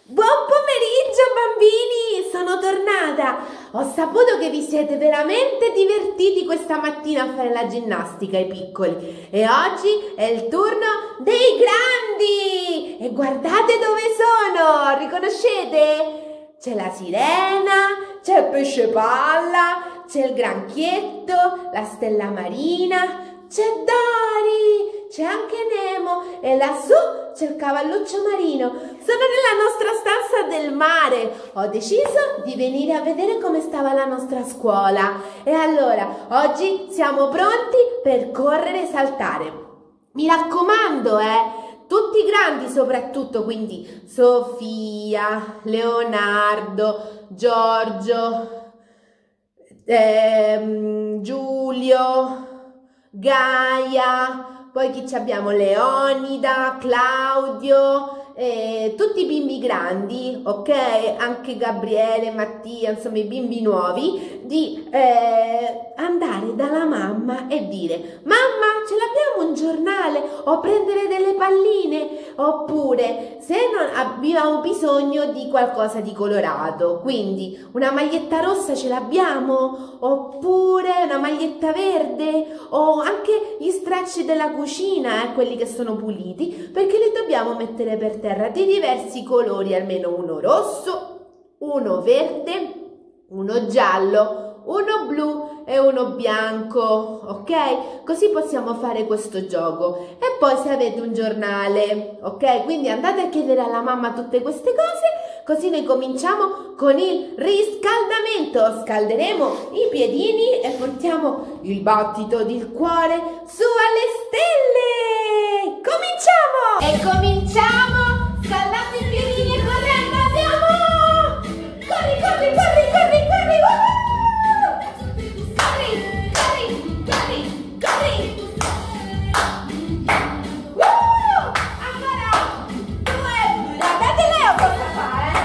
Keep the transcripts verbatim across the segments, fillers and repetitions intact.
Buon pomeriggio bambini, sono tornata. Ho saputo che vi siete veramente divertiti questa mattina a fare la ginnastica, i piccoli. E oggi è il turno dei grandi. E guardate dove sono, riconoscete? C'è la sirena, c'è il pesce palla, c'è il granchietto, la stella marina, c'è Dori. C'è anche Nemo e lassù c'è il cavalluccio marino. Sono nella nostra stanza del mare. Ho deciso di venire a vedere come stava la nostra scuola. E allora, oggi siamo pronti per correre e saltare. Mi raccomando, eh, tutti grandi soprattutto, quindi Sofia, Leonardo, Giorgio, ehm, Giulio, Gaia. Poi chi ci abbiamo? Leonida, Claudio, eh, tutti i bimbi grandi, ok? Anche Gabriele, Mattia, insomma i bimbi nuovi, di eh, andare dalla mamma e dire: mamma, ce l'abbiamo un giornale? O prendere delle palline? Oppure, se non abbiamo bisogno di qualcosa di colorato, quindi una maglietta rossa ce l'abbiamo? Oppure una maglietta verde? O anche gli stracci della cucina, eh, quelli che sono puliti, perché li dobbiamo mettere per terra di diversi colori, almeno uno rosso, uno verde, uno giallo, uno blu e uno bianco, ok? Così possiamo fare questo gioco. E poi se avete un giornale, ok? Quindi andate a chiedere alla mamma tutte queste cose, così noi cominciamo con il riscaldamento. Scalderemo i piedini e portiamo il battito del cuore su alle stelle. Cominciamo! E cominciamo scaldando i piedini e correndo. Andiamo! Corri, corri, corri, corri, corri! Uh! Corri, corri, corri, corri! Uh! Ancora! Due! Guardate Leo cosa fa, eh!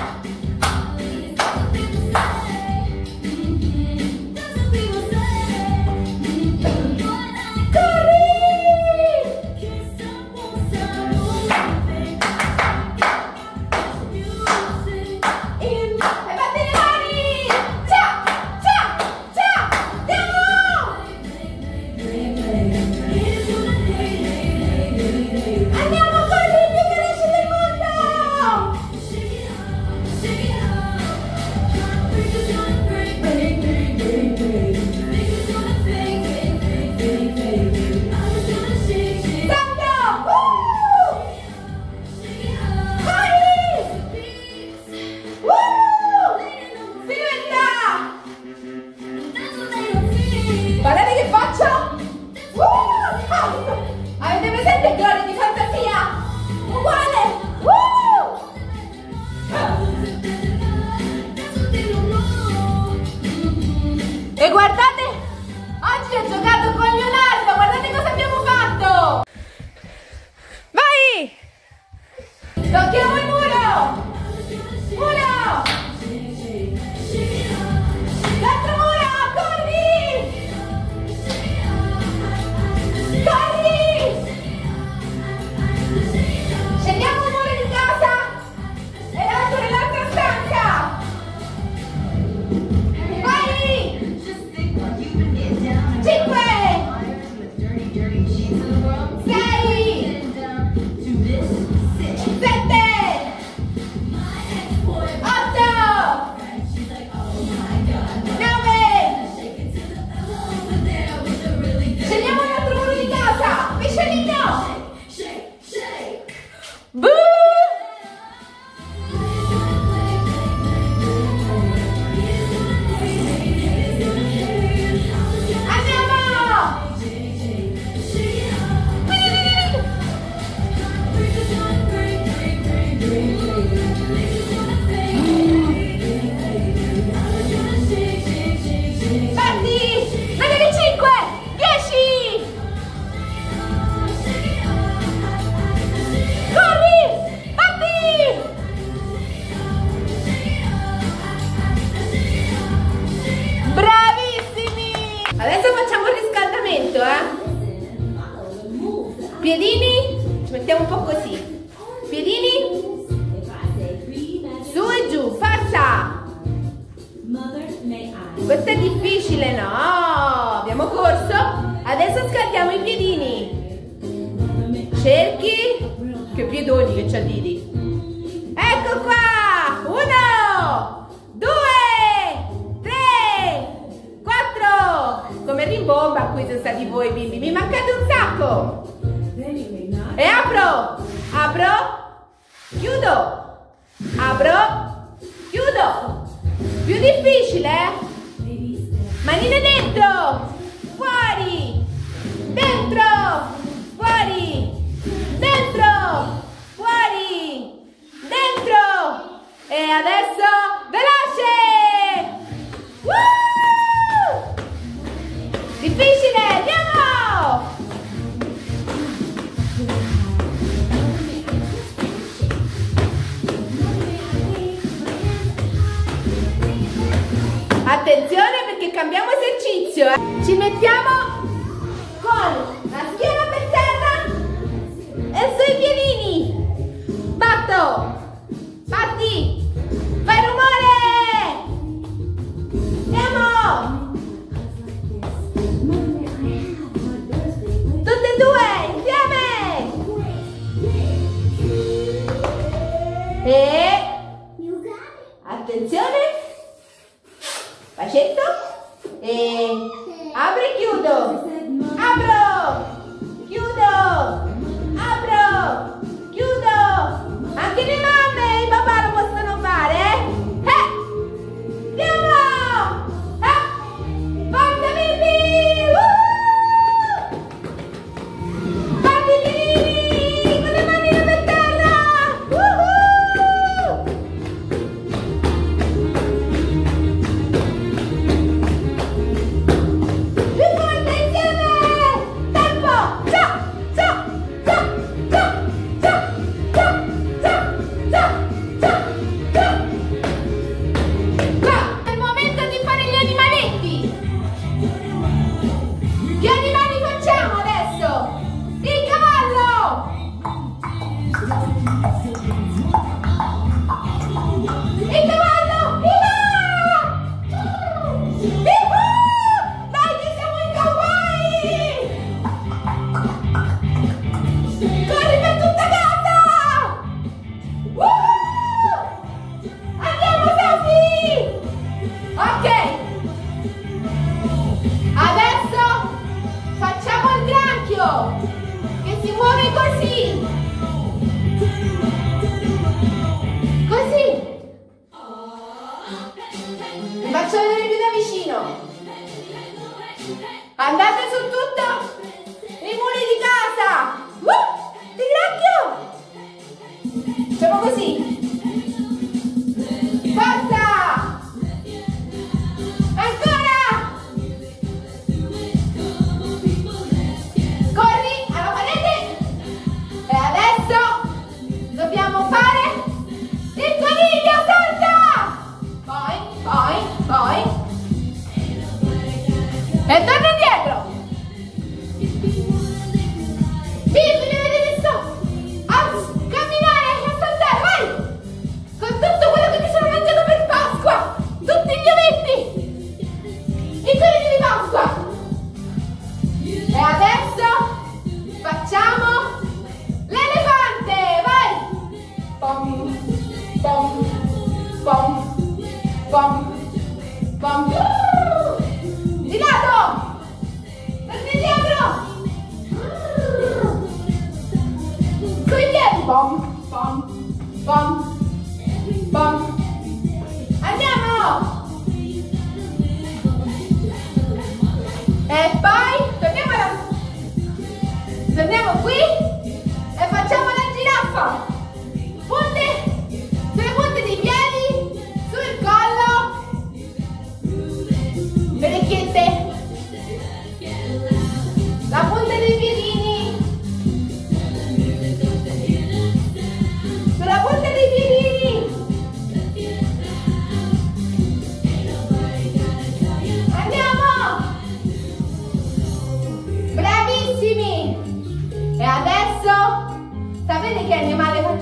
difficile, no? Abbiamo corso. Adesso scaldiamo i piedini. Cerchi. Che piedoni che c'ha Didi. Ecco qua. Uno, due, tre, quattro. Come rimbomba qui sono stati voi bimbi. Mi mancate un sacco. E apro. Apro. Chiudo. Apro. Chiudo. Più difficile, eh? Manine dentro, fuori, dentro, fuori, dentro, fuori, dentro. E adesso veloce. Woo! Difficile, andiamo. Attenzione perché cambiamo esercizio, eh. Ci mettiamo con la schiena per terra e sui piedini. Batto, batti, fai rumore. Andiamo. Tutte e due insieme. E attenzione. Bacetto e apro e chiudo, apro, chiudo, apro, chiudo. Anche le mamme e i papà lo possono fare, eh? Eh! Andiamo! Eh! Forza bimbi! Uh! Fatti i piedini con le mani per terra! Uh-huh! Che si muove così, così. Vi faccio vedere più da vicino. Andate su tutto i muri di casa. Uh, il granchio. Facciamo così. Forza. Ancora. Dobbiamo fare il coniglio, salta! Poi, poi, poi. E torna indietro. Bimbi, mi vedete sto? A camminare, a saltare, vai! Con tutto quello che mi sono mangiato per Pasqua. Tutti gli ovetti. I conigli di Pasqua. E adesso facciamo l'elefante, vai! Pom, pom, pom, pom, pom. Di lato! Torni indietro! Sui piedi! Pom, pom, pom, pom. Andiamo! E poi torniamo, alla... torniamo qui e facciamo la giraffa. Punte sulle punte dei piedi, sul collo, le orecchiette, la punta dei piedini, sulla punta dei piedini. Andiamo! Bravissimi! E adesso sapete che animale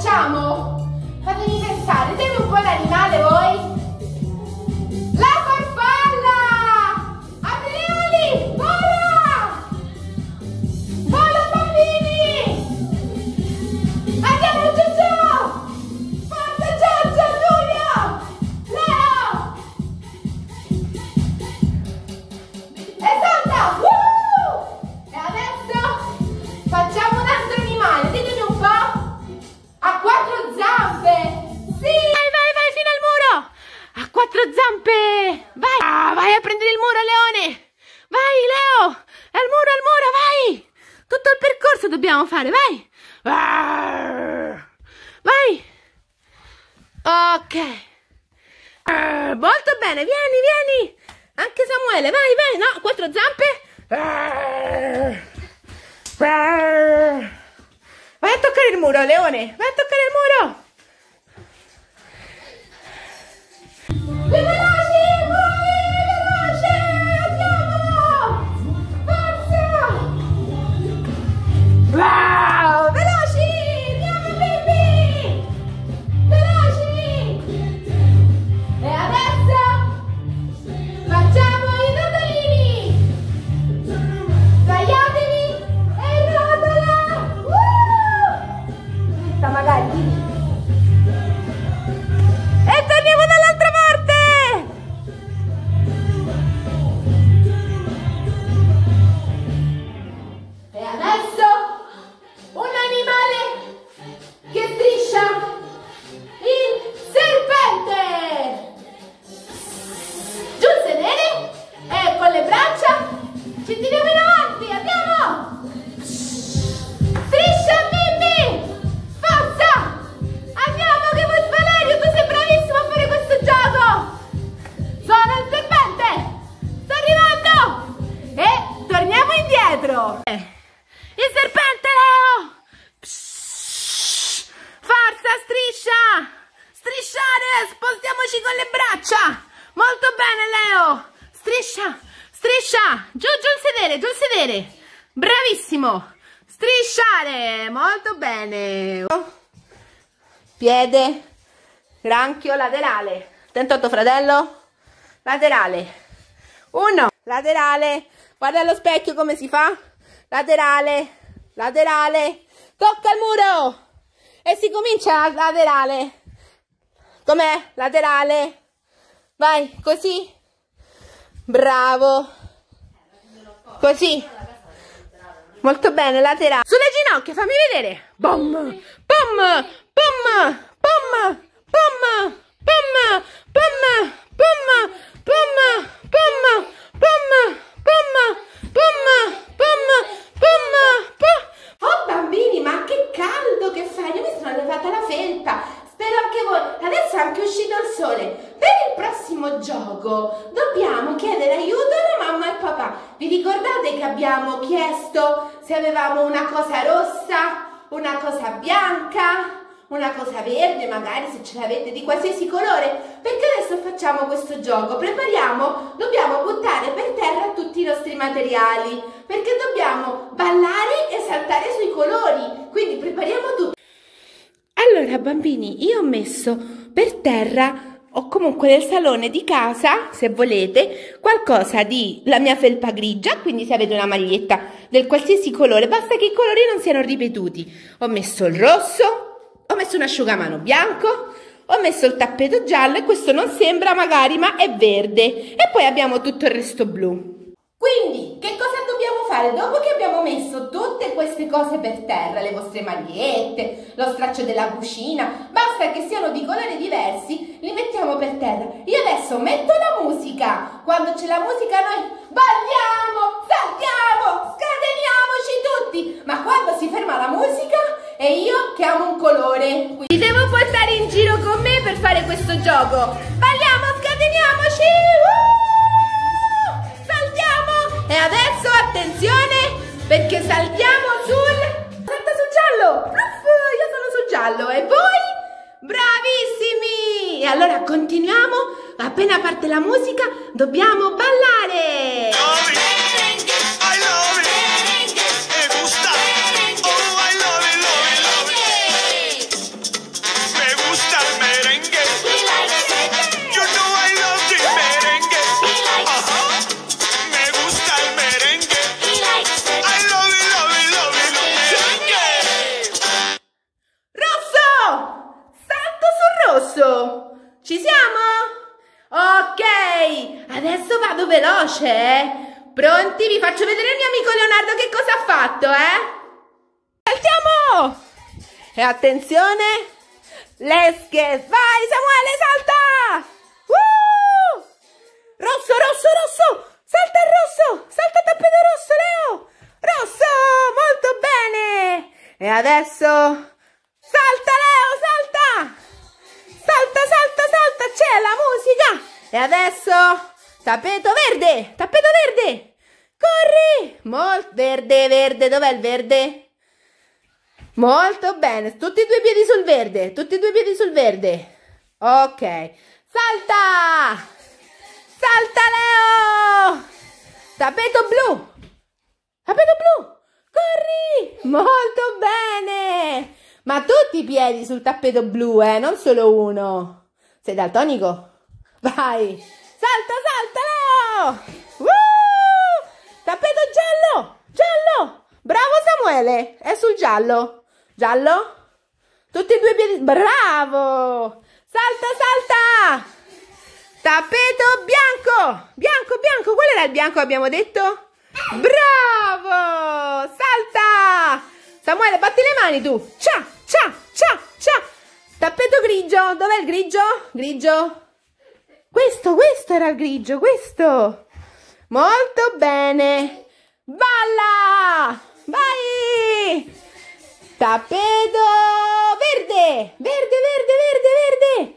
dobbiamo fare, vai. Vai. Ok. Molto bene, vieni, vieni. Anche Samuele, vai, vai. No, quattro zampe. Vai a toccare il muro, Leone. Vai a toccare il muro. Veloci, voi, veloce, andiamo. Forza. Wow, veloci, andiamo, baby. Veloci. E adesso facciamo i rotolini. Sdraiatevi e rotola. Uh! Magari. E torniamo dall'altra parte. E adesso un animale che striscia, il serpente. Giù il sedere e con le braccia ci tiriamo in avanti, andiamo. Striscia, Mimmi, forza, andiamo che vuoi Valerio, tu sei bravissimo a fare questo gioco. Sono il serpente, sto arrivando e torniamo indietro. Il serpente, Leo. Psst. Forza, striscia. Strisciare, spostiamoci con le braccia. Molto bene, Leo. Striscia, striscia. Giù, giù il sedere, giù il sedere. Bravissimo. Strisciare, molto bene. Piede, granchio, laterale. Attento a tuo fratello. Laterale. Uno, laterale. Guarda allo specchio come si fa. Laterale, laterale, tocca il muro e si comincia laterale. Com'è? Laterale. Vai, così. Bravo. Così. Molto bene, laterale. Sulle ginocchia, fammi vedere. Bom, bom, bom, bom, bom, bom, bom, bom, bom, bom, bom, bom, bom, bom, bom, oh bambini, ma che caldo che fa! Io mi sono levata la felpa, spero anche voi. Adesso è anche uscito il sole. Per il prossimo gioco dobbiamo chiedere aiuto alla mamma e al papà. Vi ricordate che abbiamo chiesto se avevamo una cosa rossa, una cosa bianca, una cosa verde, magari se ce l'avete di qualsiasi colore? Perché adesso facciamo questo gioco, prepariamo, dobbiamo buttare per terra tutti i nostri materiali, perché dobbiamo ballare e saltare sui colori, quindi prepariamo tutto. Allora bambini, io ho messo per terra, o comunque nel salone di casa, se volete, qualcosa di la mia felpa grigia, quindi se avete una maglietta del qualsiasi colore, basta che i colori non siano ripetuti. Ho messo il rosso, ho messo un asciugamano bianco, ho messo il tappeto giallo e questo non sembra magari, ma è verde. E poi abbiamo tutto il resto blu. Quindi, che cosa dobbiamo fare? Dopo che abbiamo messo tutte queste cose per terra, le vostre magliette, lo straccio della cucina, basta che siano di colori diversi, li mettiamo per terra. Io adesso metto la musica. Quando c'è la musica noi balliamo, saltiamo, scateniamoci tutti. Ma quando si ferma la musica e io che amo un colore, vi devo portare in giro con me per fare questo gioco. Balliamo, scateniamoci, uh! Saltiamo. E adesso attenzione, perché saltiamo sul... Salta sul giallo. Uff, io sono sul giallo e voi? Bravissimi. E allora continuiamo. Appena parte la musica dobbiamo ballare. Ci siamo? Ok, adesso vado veloce, eh? Pronti? Vi faccio vedere il mio amico Leonardo che cosa ha fatto, eh? Saltiamo! E attenzione, let's get, vai Samuele, salta! Uh! Rosso, rosso, rosso! Salta il rosso! Salta il tappeto rosso, Leo! Rosso! Molto bene! E adesso salta Leo, salta! Salta, salta, salta, c'è la musica! E adesso tappeto verde, tappeto verde! Corri! Molto verde, verde, dov'è il verde? Molto bene, tutti e due i piedi sul verde, tutti e due i piedi sul verde. Ok, salta! Salta Leo! Tappeto blu! Tappeto blu! Corri! Molto bene! Ma tutti i piedi sul tappeto blu, eh, non solo uno. Sei daltonico? Vai! Salta, salta Leo! Uh! Tappeto giallo! Giallo! Bravo Samuele! È sul giallo. Giallo? Tutti e due i piedi. Bravo! Salta, salta! Tappeto bianco! Bianco, bianco! Qual era il bianco che abbiamo detto? Bravo! Salta! Samuele, batti le mani tu! Cia, cia, cia, cia! Tappeto grigio! Dov'è il grigio? Grigio? Questo, questo era il grigio, questo! Molto bene! Balla! Vai! Tappeto verde! Verde, verde, verde, verde!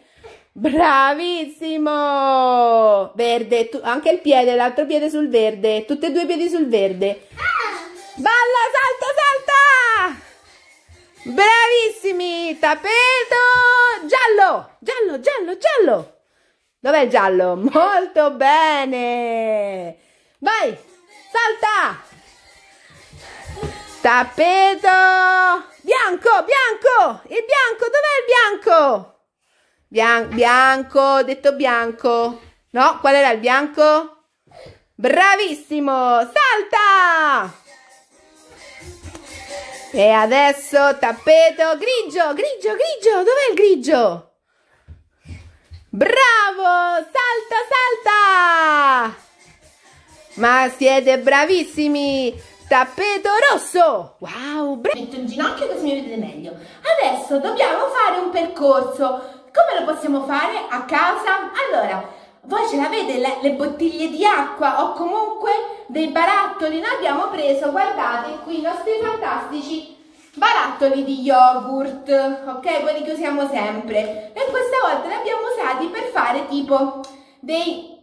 Bravissimo! Verde, tu, anche il piede, l'altro piede sul verde, tutti e due i piedi sul verde. Balla, salta, salta! Bravissimi! Tappeto giallo! Giallo, giallo, giallo! Dov'è il giallo? Molto bene! Vai! Salta! Tappeto bianco, bianco! Il bianco, dov'è il bianco? Bian bianco, detto bianco. No, qual era il bianco? Bravissimo! Salta! E adesso tappeto grigio, grigio, grigio. Dov'è il grigio? Bravo! Salta, salta! Ma siete bravissimi! Tappeto rosso! Wow! Metto in ginocchio così mi vedete meglio. Adesso dobbiamo fare un percorso. Come lo possiamo fare a casa? Allora, voi ce l'avete le, le bottiglie di acqua o comunque dei barattoli? Noi abbiamo preso, guardate qui, i nostri fantastici barattoli di yogurt, ok? Quelli che usiamo sempre. E questa volta li abbiamo usati per fare tipo dei,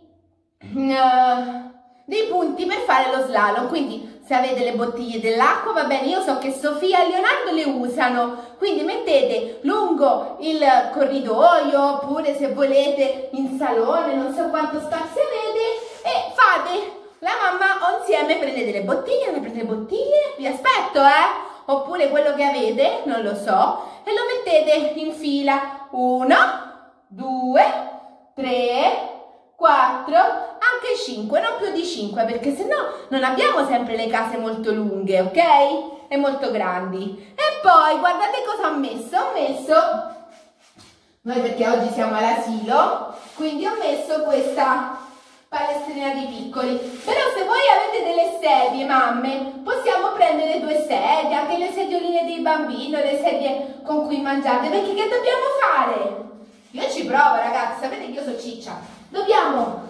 uh, dei punti per fare lo slalom. Quindi se avete le bottiglie dell'acqua va bene, io so che Sofia e Leonardo le usano, quindi mettete lungo il corridoio oppure se volete in salone, non so quanto spazio avete, e fate la mamma o insieme, prendete le bottiglie, ne prendete le bottiglie, vi aspetto eh, oppure quello che avete, non lo so, e lo mettete in fila, uno, due, tre, quattro, anche cinque, non più di cinque, perché sennò non abbiamo sempre le case molto lunghe, ok? E molto grandi. E poi guardate cosa ho messo, ho messo, noi perché oggi siamo all'asilo, quindi ho messo questa palestrina di piccoli. Però se voi avete delle sedie, mamme, possiamo prendere due sedie, anche le sedioline dei bambini, le sedie con cui mangiate, perché che dobbiamo fare? Io ci provo ragazzi, sapete che io sono ciccia. Dobbiamo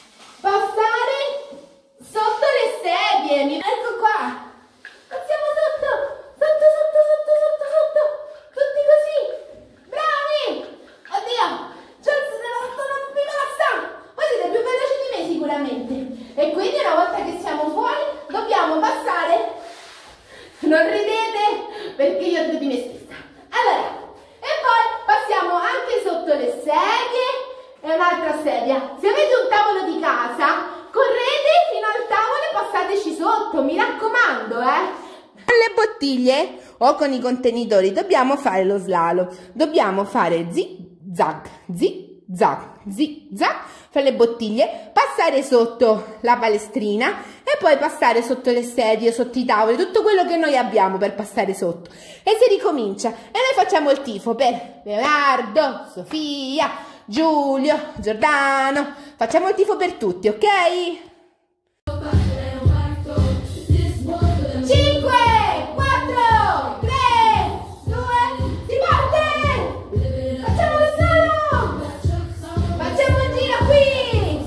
passare sotto le sedie. Mi... Ecco qua. Passiamo sotto, sotto, sotto, sotto, sotto, sotto. Tutti così. Bravi. Oddio. Chelsea se non mi passa. Voi siete più veloci di me sicuramente. E quindi una volta che siamo fuori dobbiamo passare. Non ridete perché io rido di me stessa. Allora, e poi passiamo anche sotto le sedie. E un'altra sedia. Se avete un tavolo di casa, correte fino al tavolo e passateci sotto, mi raccomando, eh. Con le bottiglie o con i contenitori dobbiamo fare lo slalom. Dobbiamo fare zig-zag, zig-zag, zig-zag, fare le bottiglie, passare sotto la palestrina e poi passare sotto le sedie, sotto i tavoli, tutto quello che noi abbiamo per passare sotto. E si ricomincia. E noi facciamo il tifo per Leonardo, Sofia, Giulio, Giordano, facciamo il tifo per tutti, ok? cinque, quattro, tre, due, si parte! Facciamo lo slalom! Facciamo un giro qui!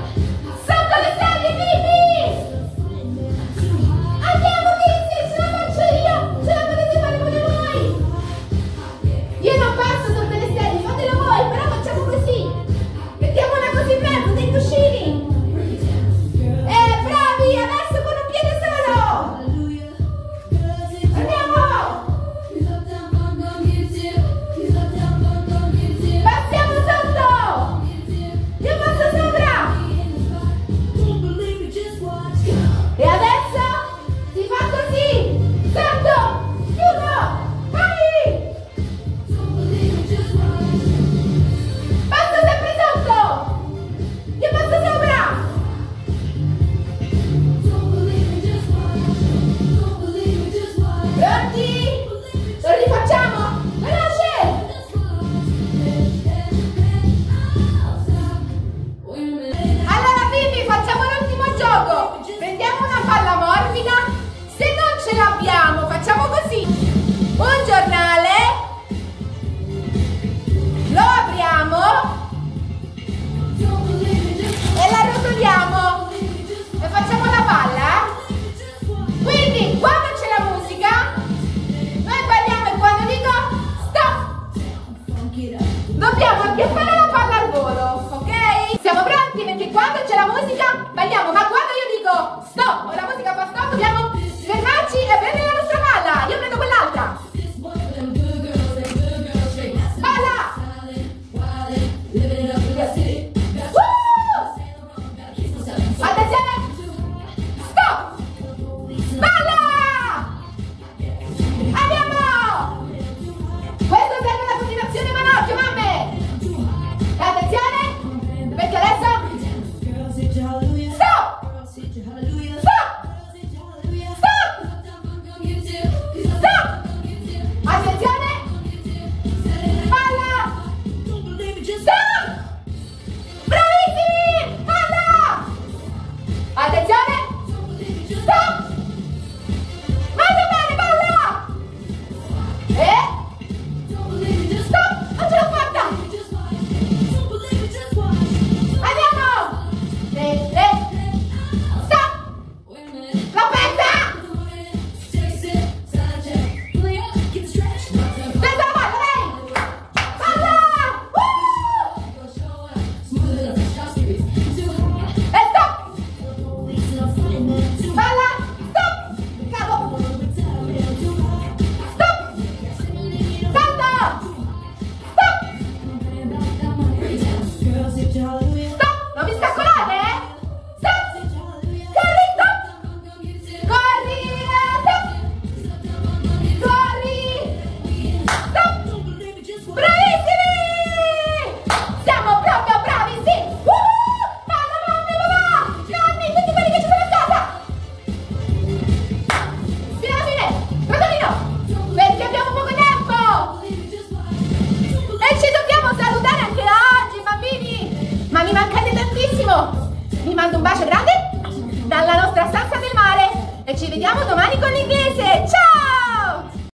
Sotto le sedie, Filippi! Andiamo, Filippi, ce la facciamo! Dobbiamo acchiappare la palla al volo, ok? Siamo pronti perché quando c'è la musica balliamo, ma quando io dico stop o la musica fa stop dobbiamo fermarci e prendere la nostra palla. Io prendo quell'altra. Palla! Uh! Attenzione! Stop! Palla! Andiamo! Questo serve la continuazione manocchio, mamme! Attenzione! Perché adesso... Stop! Stop! Stop! Stop! Attenzione! Palla! Stop! Bravissimi! Palla! Attenzione! Stop! Molto bene, palla! E... Stop! Non ce l'ho fatta! Andiamo! E, e... Stop! La pezza! Prendo la palla, dai! Palla! Uh! E stop! Palla! Stop! Cavo! Stop! Salta! Stop! Stop! Non vi scaccolate, eh? Stop! Corri, stop! Corri! Stop! Corri! Stop! Bravissimi! Siamo proprio bravi, sì! Uh! Palla, mamma e papà! Nonni, tutti quelli che ci sono a casa! Fino alla fine! Rotolino! Perché abbiamo poco tempo! E ci dobbiamo salutare anche oggi, bambini! Ma mi mancate tantissimo! Vi mando un bacio grande dalla nostra stanza del mare e ci vediamo domani con l'inglese! Ciao!